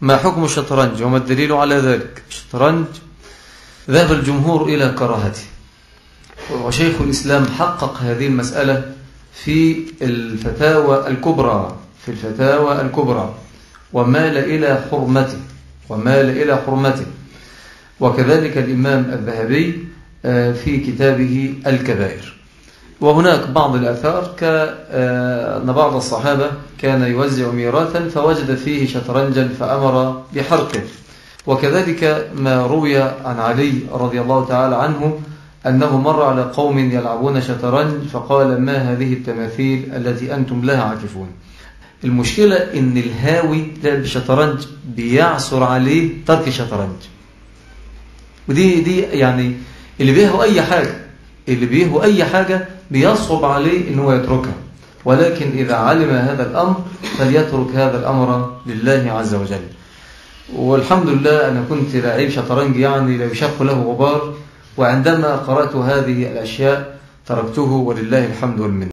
ما حكم الشطرنج وما الدليل على ذلك؟ الشطرنج ذهب الجمهور إلى كراهته، وشيخ الإسلام حقق هذه المسألة في الفتاوى الكبرى ومال إلى حرمته وكذلك الإمام الذهبي في كتابه الكبائر. وهناك بعض الآثار كأن بعض الصحابة كان يوزع ميراثا فوجد فيه شطرنجا فأمر بحرقه، وكذلك ما روي عن علي رضي الله تعالى عنه أنه مر على قوم يلعبون شطرنج فقال: ما هذه التماثيل التي أنتم لها عاكفون. المشكلة إن الهاوي لعب الشطرنج بيعثر عليه ترك الشطرنج، ودي يعني اللي بيهو أي حاجة بيصعب عليه إنه يتركها، ولكن إذا علم هذا الأمر فليترك هذا الأمر لله عز وجل. والحمد لله أنا كنت لعيب شطرنج يعني لا يشق له غبار، وعندما قرأت هذه الأشياء تركته ولله الحمد والمنة.